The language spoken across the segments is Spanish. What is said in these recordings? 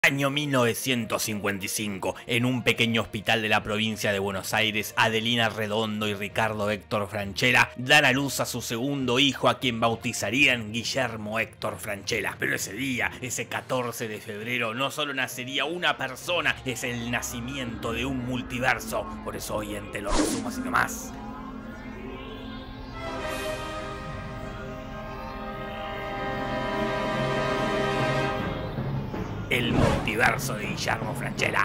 Año 1955, en un pequeño hospital de la provincia de Buenos Aires, Adelina Redondo y Ricardo Héctor Francella dan a luz a su segundo hijo, a quien bautizarían Guillermo Héctor Francella. Pero ese día, ese 14 de febrero, no solo nacería una persona, es el nacimiento de un multiverso. Por eso hoy en Te lo resumo así nomás. El multiverso de Guillermo Francella.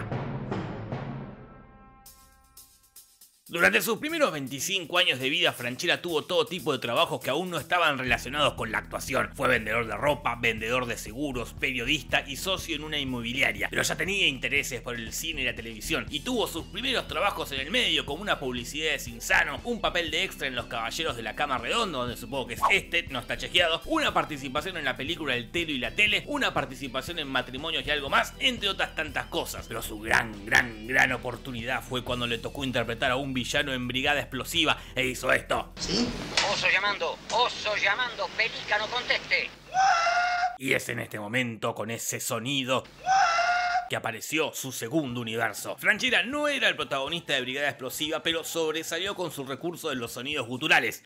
Durante sus primeros 25 años de vida, Francella tuvo todo tipo de trabajos que aún no estaban relacionados con la actuación. Fue vendedor de ropa, vendedor de seguros, periodista y socio en una inmobiliaria. Pero ya tenía intereses por el cine y la televisión y tuvo sus primeros trabajos en el medio, como una publicidad de Cinzano, un papel de extra en Los Caballeros de la Cama Redonda, donde supongo que es no está chequeado, una participación en la película El Telo y la Tele, una participación en Matrimonios y algo más, entre otras tantas cosas. Pero su gran oportunidad fue cuando le tocó interpretar a un villano en Brigada Explosiva e hizo esto. ¿Sí? Oso llamando, pelícano conteste. Y es en este momento, con ese sonido, que apareció su segundo universo. Francella no era el protagonista de Brigada Explosiva, pero sobresalió con su recurso de los sonidos guturales.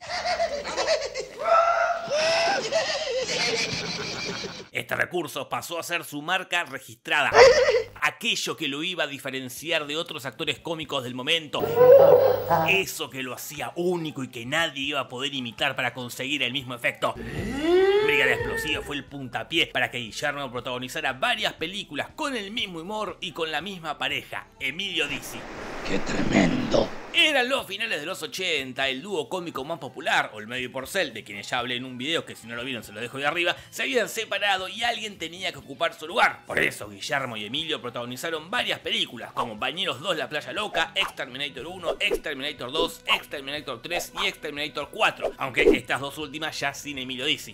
Este recurso pasó a ser su marca registrada, aquello que lo iba a diferenciar de otros actores cómicos del momento, eso que lo hacía único y que nadie iba a poder imitar para conseguir el mismo efecto. Brigada Explosiva fue el puntapié para que Guillermo protagonizara varias películas con el mismo humor y con la misma pareja, Emilio Dizzi. ¡Qué tremendo! Eran los finales de los 80, el dúo cómico más popular, Olmedo y Porcel, de quienes ya hablé en un video que si no lo vieron se lo dejo de arriba, se habían separado y alguien tenía que ocupar su lugar. Por eso Guillermo y Emilio protagonizaron varias películas como Bañeros 2 La Playa Loca, Exterminator 1, Exterminator 2, Exterminator 3 y Exterminator 4, aunque estas dos últimas ya sin Emilio Dizzi.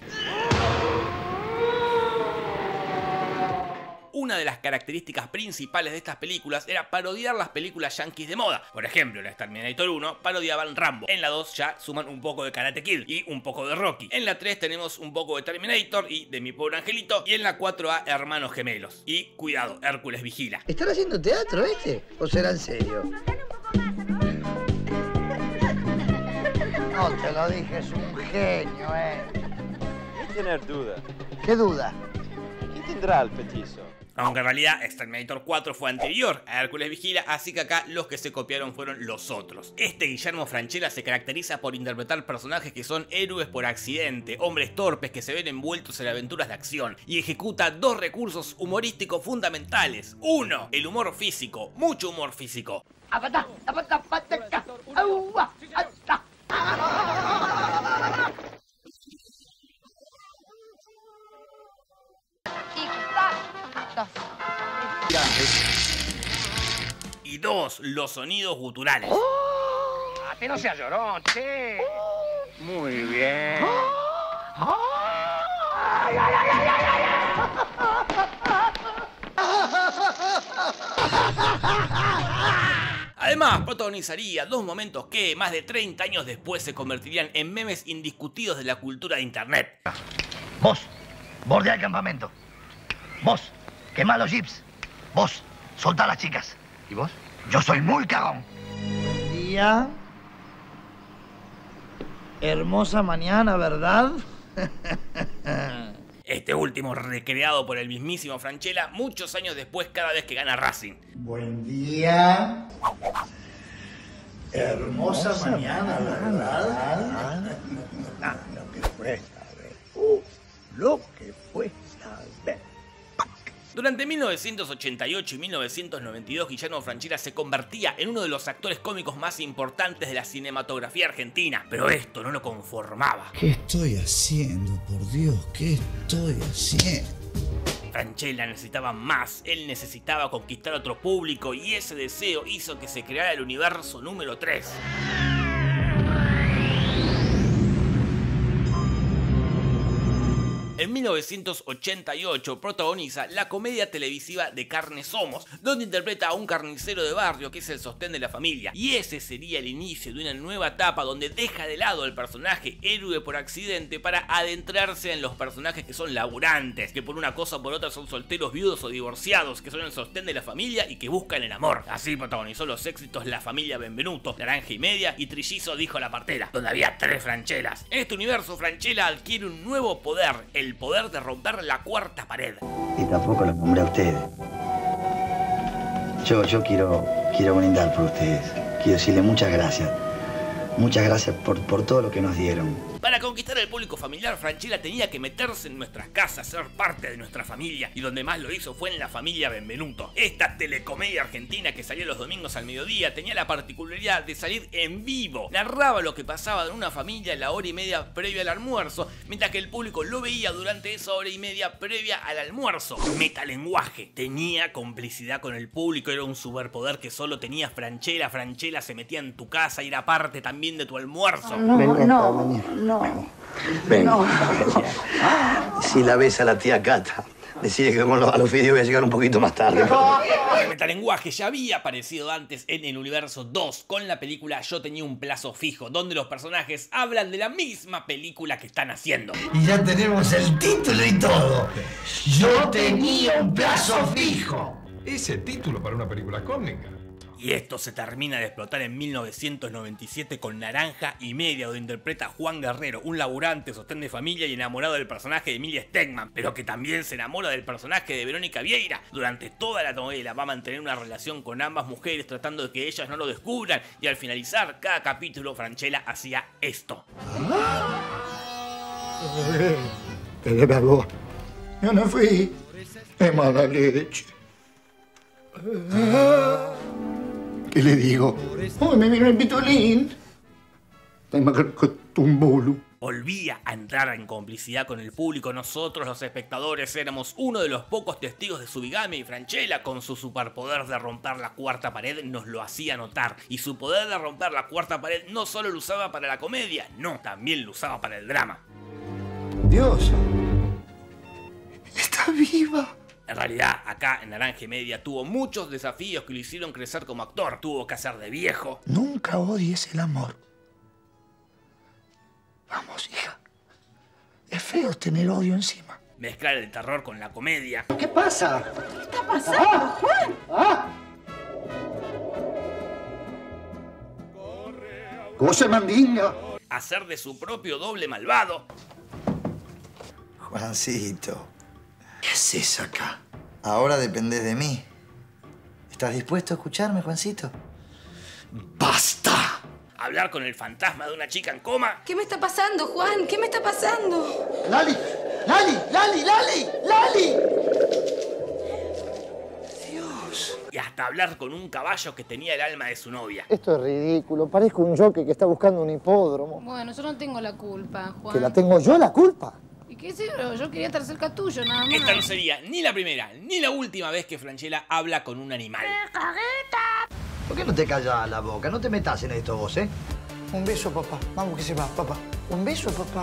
Una de las características principales de estas películas era parodiar las películas yankees de moda. Por ejemplo, en la Terminator 1 parodiaban Rambo. En la 2 ya suman un poco de Karate Kid y un poco de Rocky. En la 3 tenemos un poco de Terminator y de Mi Pobre Angelito. Y en la 4A Hermanos Gemelos. Y cuidado, Hércules vigila. ¿Están haciendo teatro ¿O será en serio? No te lo dije, es un genio, Ni tener duda. ¿Qué duda? ¿Quién tendrá el petizo? Aunque en realidad Exterminator 4 fue anterior a Hércules Vigila, así que acá los que se copiaron fueron los otros. Este Guillermo Francella se caracteriza por interpretar personajes que son héroes por accidente, hombres torpes que se ven envueltos en aventuras de acción, y ejecuta dos recursos humorísticos fundamentales. Uno, el humor físico, mucho humor físico. Y dos, los sonidos guturales. ¡Que no sea llorón, che! Muy bien. Además, protagonizaría dos momentos que, más de 30 años después, se convertirían en memes indiscutidos de la cultura de internet. Vos, bordea el campamento. Vos, quemá los jeeps. Vos, soltá a las chicas. ¿Y vos? Yo soy muy cagón. Buen día. Hermosa mañana, ¿verdad? Este último recreado por el mismísimo Francella muchos años después cada vez que gana Racing. Buen día. Hermosa mañana, ¿verdad? Lo que fue saber. Lo que fue saber. Durante 1988 y 1992, Guillermo Francella se convertía en uno de los actores cómicos más importantes de la cinematografía argentina. Pero esto no lo conformaba. ¿Qué estoy haciendo, por Dios? ¿Qué estoy haciendo? Francella necesitaba más, él necesitaba conquistar otro público y ese deseo hizo que se creara el universo número 3. En 1988 protagoniza la comedia televisiva De Carne Somos, donde interpreta a un carnicero de barrio que es el sostén de la familia. Y ese sería el inicio de una nueva etapa donde deja de lado el personaje héroe por accidente para adentrarse en los personajes que son laburantes, que por una cosa o por otra son solteros, viudos o divorciados, que son el sostén de la familia y que buscan el amor. Así protagonizó los éxitos La Familia Benvenuto, Naranja y Media y Trillizo dijo la partera, donde había 3 Franchelas. En este universo, Franchella adquiere un nuevo poder, el poder de romper la cuarta pared. Y tampoco los nombré a ustedes. Yo quiero brindar por ustedes. Quiero decirle muchas gracias. Muchas gracias por todo lo que nos dieron. Para conquistar al público familiar, Franchella tenía que meterse en nuestras casas, ser parte de nuestra familia, y donde más lo hizo fue en La Familia Benvenuto. Esta telecomedia argentina que salía los domingos al mediodía tenía la particularidad de salir en vivo. Narraba lo que pasaba en una familia en la hora y media previa al almuerzo, mientras que el público lo veía durante esa hora y media previa al almuerzo. Metalenguaje. Tenía complicidad con el público, era un superpoder que solo tenía Franchella. Franchella se metía en tu casa y era parte también de tu almuerzo. No. Ven. No. Si la ves a la tía Cata, decide que a los videos voy a llegar un poquito más tarde. El metalenguaje ya había aparecido antes en el universo 2 con la película Yo Tenía un Plazo Fijo, donde los personajes hablan de la misma película que están haciendo. Y ya tenemos el título y todo. Yo tenía un plazo fijo. Ese título para una película cómica. Y esto se termina de explotar en 1997 con Naranja y Media, donde interpreta a Juan Guerrero, un laburante, sostén de familia y enamorado del personaje de Emilia Stegman, pero que también se enamora del personaje de Verónica Vieira. Durante toda la novela va a mantener una relación con ambas mujeres tratando de que ellas no lo descubran, y al finalizar cada capítulo Franchella hacía esto. Yo no fui. Es mala leche. ¿Qué le digo? ¡Oh, me vino el pitolín! Volvía a entrar en complicidad con el público. Nosotros, los espectadores, éramos uno de los pocos testigos de su bigamia, y Franchella, con su superpoder de romper la cuarta pared, nos lo hacía notar. Y su poder de romper la cuarta pared no solo lo usaba para la comedia, no, también lo usaba para el drama. ¡Dios! ¡Está viva! En realidad, acá en Naranja y Media tuvo muchos desafíos que lo hicieron crecer como actor. Tuvo que hacer de viejo. Nunca odies el amor. Vamos, hija. Es feo tener odio encima. Mezclar el terror con la comedia. ¿Qué pasa? ¿Qué está pasando, Juan? ¡Cosa mandinga! Hacer de su propio doble malvado. Juancito, ¿qué haces acá? Ahora dependés de mí. ¿Estás dispuesto a escucharme, Juancito? ¡Basta! Hablar con el fantasma de una chica en coma. ¿Qué me está pasando, Juan? ¿Qué me está pasando? ¡Lali! ¡Lali! ¡Lali! ¡Lali! ¡Lali! Dios. Y hasta hablar con un caballo que tenía el alma de su novia. Esto es ridículo. Parezco un jockey que está buscando un hipódromo. Bueno, yo no tengo la culpa, Juan. ¿Que la tengo yo la culpa? ¿Y qué sé yo quería estar cerca tuyo, nada más. Esta no sería ni la primera ni la última vez que Franchella habla con un animal. ¿Por qué no te callas la boca? No te metas en esto vos, ¿eh? Un beso, papá. Vamos que se va, papá. Un beso, papá.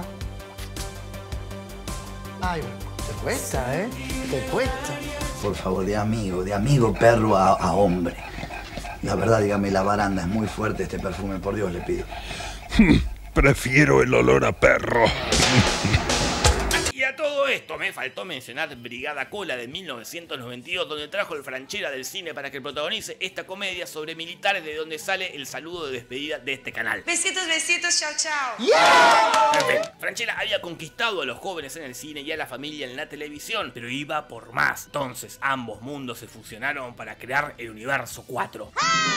Ay, te cuesta, ¿eh? Te cuesta. Por favor, de amigo perro a hombre. La verdad, dígame, la baranda es muy fuerte este perfume, por Dios le pido. Prefiero el olor a perro. Y a todo esto me faltó mencionar Brigada Cola de 1992, donde trajo el Franchella del cine para que protagonice esta comedia sobre militares, de donde sale el saludo de despedida de este canal. Besitos, besitos, chao, chao. En fin, Franchella había conquistado a los jóvenes en el cine y a la familia en la televisión, pero iba por más. Entonces ambos mundos se fusionaron para crear el universo 4.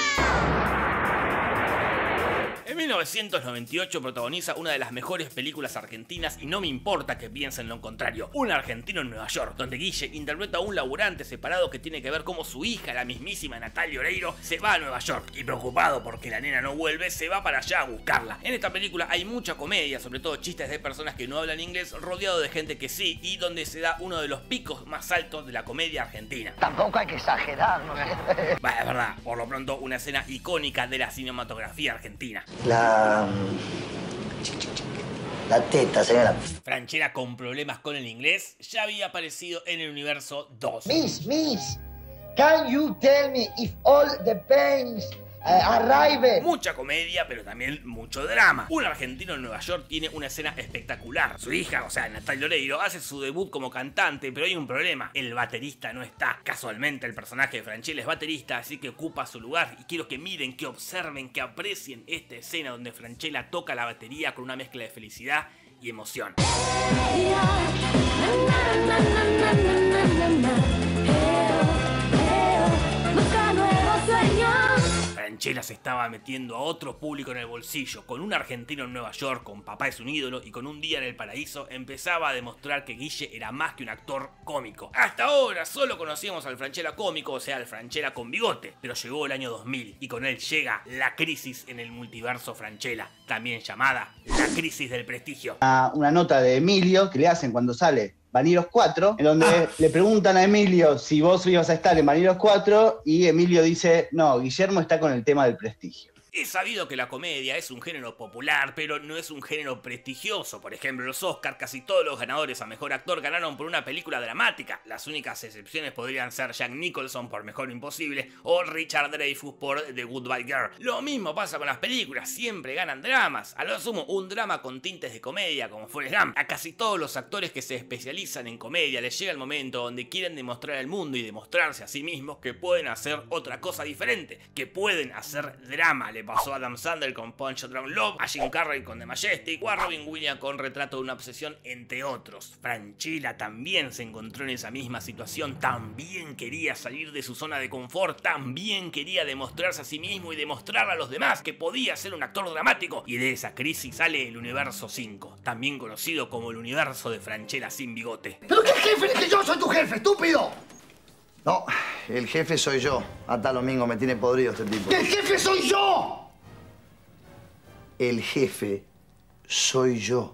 En 1998 protagoniza una de las mejores películas argentinas, y no me importa que piensen lo contrario. Un argentino en Nueva York, donde Guille interpreta a un laburante separado que tiene que ver cómo su hija, la mismísima Natalia Oreiro, se va a Nueva York, y preocupado porque la nena no vuelve, se va para allá a buscarla. En esta película hay mucha comedia, sobre todo chistes de personas que no hablan inglés, rodeado de gente que sí, y donde se da uno de los picos más altos de la comedia argentina. Tampoco hay que exagerar, ¿no? Bah, es verdad, por lo pronto una escena icónica de la cinematografía argentina. La La teta, señora. Franchella, con problemas con el inglés, ya había aparecido en el universo 2. Miss, can you tell me if all the pains arrive? Mucha comedia, pero también mucho drama. Un argentino en Nueva York tiene una escena espectacular. Su hija, o sea, Natalia Oreiro, hace su debut como cantante, pero hay un problema. El baterista no está. Casualmente, el personaje de Franchella es baterista, así que ocupa su lugar. Y quiero que miren, que observen, que aprecien esta escena donde Franchella toca la batería con una mezcla de felicidad y emoción. Franchella se estaba metiendo a otro público en el bolsillo. Con un argentino en Nueva York, con Papá es un ídolo y con Un día en el paraíso, empezaba a demostrar que Guille era más que un actor cómico. Hasta ahora solo conocíamos al Franchella cómico, o sea, al Franchella con bigote. Pero llegó el año 2000 y con él llega la crisis en el multiverso Franchella, también llamada la crisis del prestigio. Una nota de Emilio que le hacen cuando sale Bañeros 4, en donde le preguntan a Emilio si vos ibas a estar en Bañeros 4 y Emilio dice, no, Guillermo está con el tema del prestigio. Es sabido que la comedia es un género popular, pero no es un género prestigioso. Por ejemplo, los Oscar, casi todos los ganadores a Mejor Actor ganaron por una película dramática. Las únicas excepciones podrían ser Jack Nicholson por Mejor Imposible o Richard Dreyfuss por The Goodbye Girl. Lo mismo pasa con las películas, siempre ganan dramas. A lo sumo, un drama con tintes de comedia como Forrest Gump. A casi todos los actores que se especializan en comedia les llega el momento donde quieren demostrar al mundo y demostrarse a sí mismos que pueden hacer otra cosa diferente, que pueden hacer drama. Le pasó a Adam Sandler con Punch Drunk Love, a Jim Carrey con The Majestic o a Robin Williams con Retrato de una obsesión, entre otros. Franchella también se encontró en esa misma situación, también quería salir de su zona de confort, también quería demostrarse a sí mismo y demostrar a los demás que podía ser un actor dramático. Y de esa crisis sale el universo 5, también conocido como el universo de Franchella sin bigote. ¿Pero qué jefe? Que yo soy tu jefe, estúpido. No, el jefe soy yo. Hasta domingo me tiene podrido este tipo. ¡El jefe soy yo! El jefe soy yo.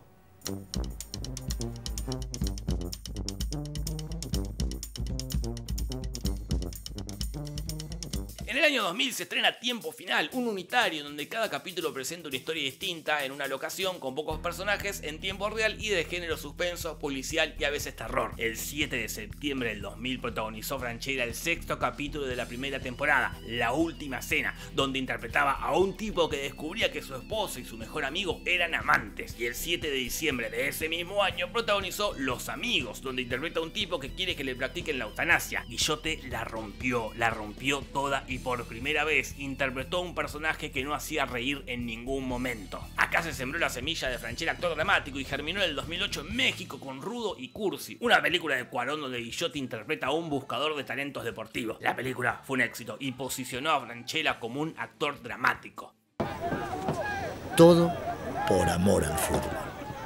En el año 2000 se estrena Tiempo Final, un unitario donde cada capítulo presenta una historia distinta en una locación con pocos personajes en tiempo real y de género suspenso, policial y a veces terror. El 7 de septiembre del 2000 protagonizó Franchella el 6º capítulo de la primera temporada, La Última Cena, donde interpretaba a un tipo que descubría que su esposa y su mejor amigo eran amantes. Y el 7 de diciembre de ese mismo año protagonizó Los Amigos, donde interpreta a un tipo que quiere que le practiquen la eutanasia. Guillote la rompió toda y por primera vez interpretó a un personaje que no hacía reír en ningún momento. Acá se sembró la semilla de Franchella actor dramático y germinó en el 2008 en México con Rudo y Cursi, una película de Cuarón donde Guillote interpreta a un buscador de talentos deportivos. La película fue un éxito y posicionó a Franchella como un actor dramático. Todo por amor al fútbol.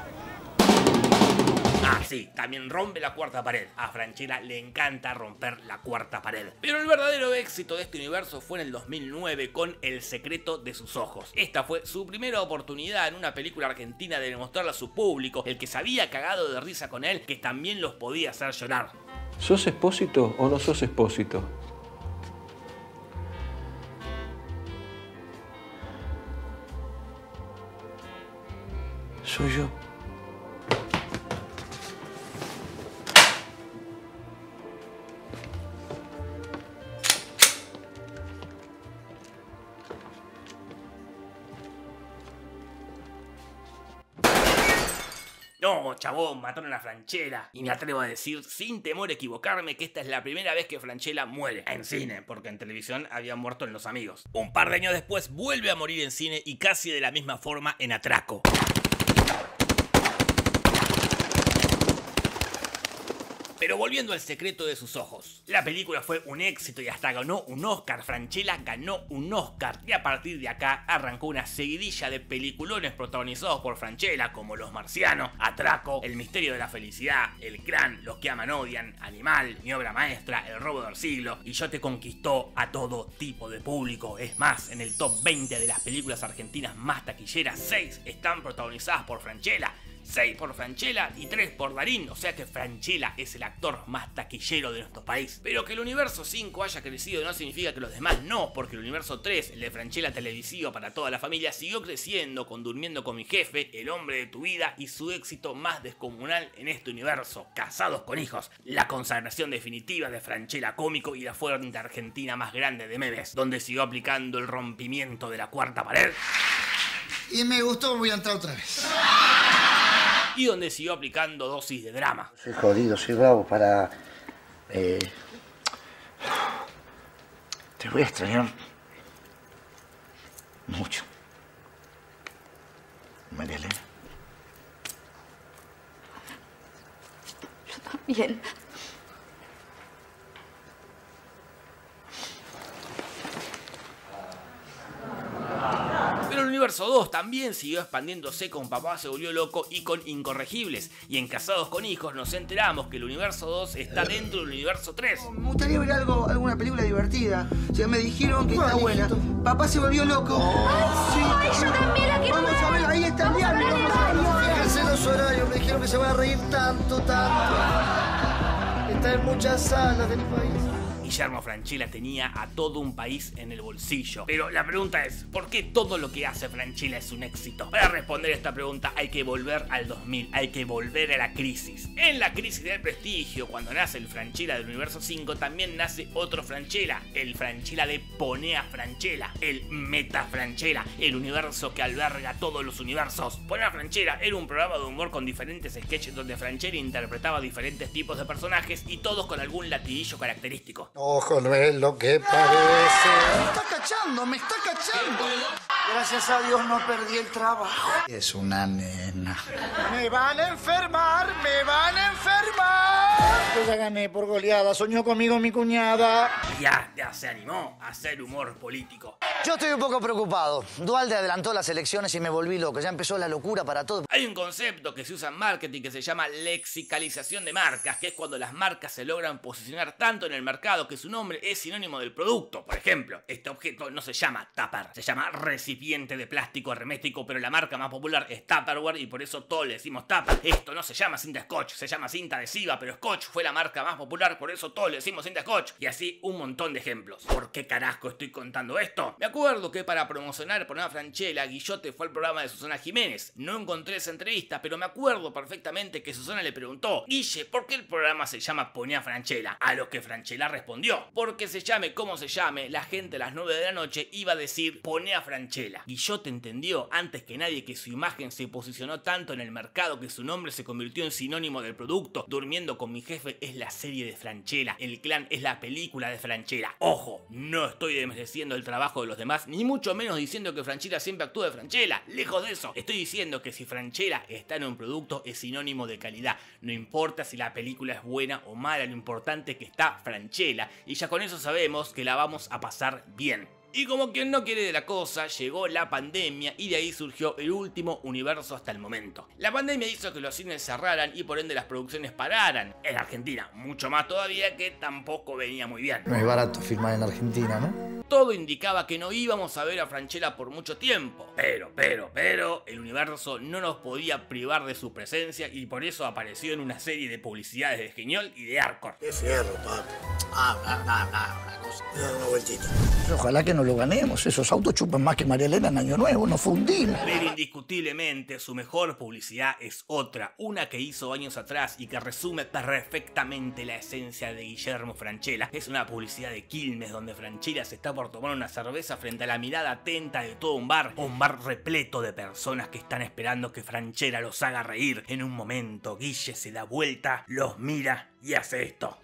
Ah, sí, también rompe la cuarta pared. A Franchella le encanta romper la cuarta pared. Pero el verdadero éxito de este universo fue en el 2009 con El secreto de sus ojos. Esta fue su primera oportunidad en una película argentina de demostrarle a su público, el que se había cagado de risa con él, que también los podía hacer llorar. ¿Sos Espósito o no sos Espósito? Soy yo. No, chabón, mataron a Franchella. Y me atrevo a decir, sin temor a equivocarme, que esta es la primera vez que Franchella muere. En cine, porque en televisión había muerto en Los Amigos. Un par de años después vuelve a morir en cine y casi de la misma forma en Atraco. Pero volviendo al secreto de sus ojos, la película fue un éxito y hasta ganó un Oscar. Franchella ganó un Oscar y a partir de acá arrancó una seguidilla de peliculones protagonizados por Franchella como Los Marcianos, Atraco, El misterio de la felicidad, El Clan, Los que aman odian, Animal, Mi obra maestra, El robo del siglo. Y Guillote conquistó a todo tipo de público. Es más, en el top 20 de las películas argentinas más taquilleras, 6 están protagonizadas por Franchella. 6 por Francella y 3 por Darín, o sea que Francella es el actor más taquillero de nuestro país. Pero que el universo 5 haya crecido no significa que los demás no, porque el universo 3, el de Francella televisivo para toda la familia, siguió creciendo con Durmiendo con mi jefe, El hombre de tu vida y su éxito más descomunal en este universo, Casados con hijos, la consagración definitiva de Francella cómico y la fuente argentina más grande de memes, donde siguió aplicando el rompimiento de la cuarta pared. Y me gustó, voy a entrar otra vez. Y donde siguió aplicando dosis de drama. Soy jodido, soy bravo para... Te voy a extrañar mucho. María Elena. Yo también. Pero el universo 2 también siguió expandiéndose con Papá se volvió loco y con Incorregibles. Y en Casados con hijos nos enteramos que el universo 2 está dentro del universo 3. Me gustaría ver alguna película divertida. O sea, me dijeron que está buena. Papá se volvió loco. Sí, yo también la quiero vamos a ver, ahí está el diario. Vamos a verlo. Fíjense los horarios, me dijeron que se va a reír tanto. Está en muchas salas del país. Guillermo Francella tenía a todo un país en el bolsillo. Pero la pregunta es, ¿por qué todo lo que hace Francella es un éxito? Para responder esta pregunta hay que volver al 2000, hay que volver a la crisis. En la crisis del prestigio, cuando nace el Francella del universo 5, también nace otro Francella, el Francella de Ponea Francella, el Meta Francella, el universo que alberga todos los universos. Ponea Francella era un programa de humor con diferentes sketches donde Francella interpretaba diferentes tipos de personajes y todos con algún latiguillo característico. Ojo, no es lo que parece. Me está cachando. Gracias a Dios no perdí el trabajo. Es una nena. Me van a enfermar. Yo ya gané por goleada. Soñó conmigo mi cuñada. Ya se animó a hacer humor político. Yo estoy un poco preocupado. Duhalde adelantó las elecciones y me volví loco. Ya empezó la locura para todo. Hay un concepto que se usa en marketing que se llama lexicalización de marcas, que es cuando las marcas se logran posicionar tanto en el mercado que su nombre es sinónimo del producto. Por ejemplo, este objeto no se llama tupper, se llama recipiente de plástico hermético, pero la marca más popular es Tupperware y por eso todos le decimos tupper. Esto no se llama cinta scotch, se llama cinta adhesiva, pero Scotch fue la marca más popular, por eso todos le decimos cinta scotch. Y así un montón de ejemplos. ¿Por qué carajo estoy contando esto? Me acuerdo que para promocionar Ponea Francella, Guillote fue al programa de Susana Jiménez. No encontré esa entrevista, pero me acuerdo perfectamente que Susana le preguntó: Guille, ¿por qué el programa se llama Ponea Francella? A lo que Francella respondió: porque se llame como se llame, la gente a las 9 de la noche iba a decir Ponea Francella. Guillote entendió antes que nadie que su imagen se posicionó tanto en el mercado que su nombre se convirtió en sinónimo del producto. Durmiendo con mi jefe es la serie de Francella, El Clan es la película de Francella. Ojo, no estoy desmereciendo el trabajo de los demás, ni mucho menos diciendo que Francella siempre actúa de Francella. Lejos de eso, estoy diciendo que si Francella está en un producto es sinónimo de calidad. No importa si la película es buena o mala, lo importante es que está Francella y ya con eso sabemos que la vamos a pasar bien. Y como quien no quiere de la cosa, llegó la pandemia y de ahí surgió el último universo hasta el momento. La pandemia hizo que los cines cerraran y por ende las producciones pararan. En Argentina, mucho más todavía, que tampoco venía muy bien. No es barato filmar en Argentina, ¿no? Todo indicaba que no íbamos a ver a Francella por mucho tiempo. Pero, el universo no nos podía privar de su presencia y por eso apareció en una serie de publicidades de Geniol y de Arcor. Qué fierro, papi. Una cosa. Voy a dar una vueltita. Ojalá que no lo ganemos. Esos autos chupan más que María Elena en Año Nuevo. Nos fundimos. Pero indiscutiblemente su mejor publicidad es otra. Una que hizo años atrás y que resume perfectamente la esencia de Guillermo Francella. Es una publicidad de Quilmes donde Francella se está por tomar una cerveza frente a la mirada atenta de todo un bar repleto de personas que están esperando que Francella los haga reír. En un momento Guille se da vuelta, los mira y hace esto.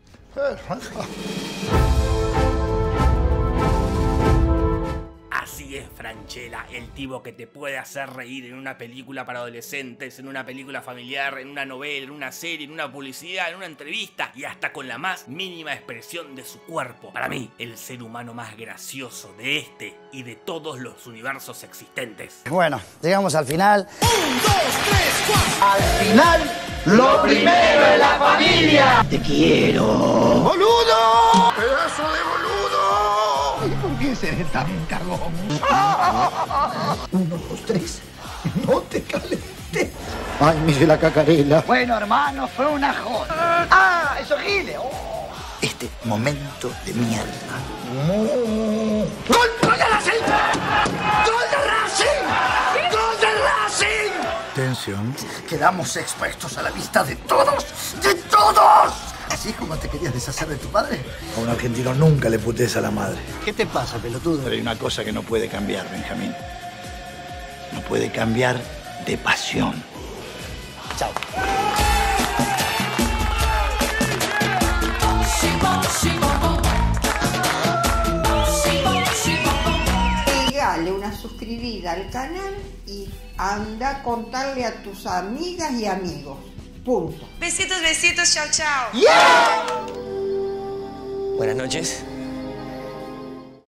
Así es Francella, el tipo que te puede hacer reír en una película para adolescentes, en una película familiar, en una novela, en una serie, en una publicidad, en una entrevista y hasta con la más mínima expresión de su cuerpo. Para mí, el ser humano más gracioso de este y de todos los universos existentes. Bueno, llegamos al final. 1, 2, 3, 4. Al final, lo primero es la familia. Te quiero. ¡Boludo! ¡Pedazo de boludo! ¿Por qué seré tan cagón? 1, 2, 3. No te calentes. Ay, mire la cacarela. Bueno, hermano, fue una joda. ¡Ah! ¡Eso es Gile! Este momento de mierda. ¡Gol de Racing! ¡Gol de Racing! ¡Gol de Racing! Tensión. Quedamos expuestos a la vista de todos. ¡De todos! ¿Así es como te querías deshacer de tu padre? A un argentino nunca le putees a la madre. ¿Qué te pasa, pelotudo? Pero hay una cosa que no puede cambiar, Benjamín. No puede cambiar de pasión. Chao. Pegale una suscribida al canal y anda a contarle a tus amigas y amigos. Punto. Besitos, besitos, chao, chao. Yeah. Buenas noches.